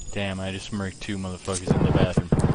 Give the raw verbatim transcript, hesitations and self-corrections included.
Damn, I just murked two motherfuckers in the bathroom.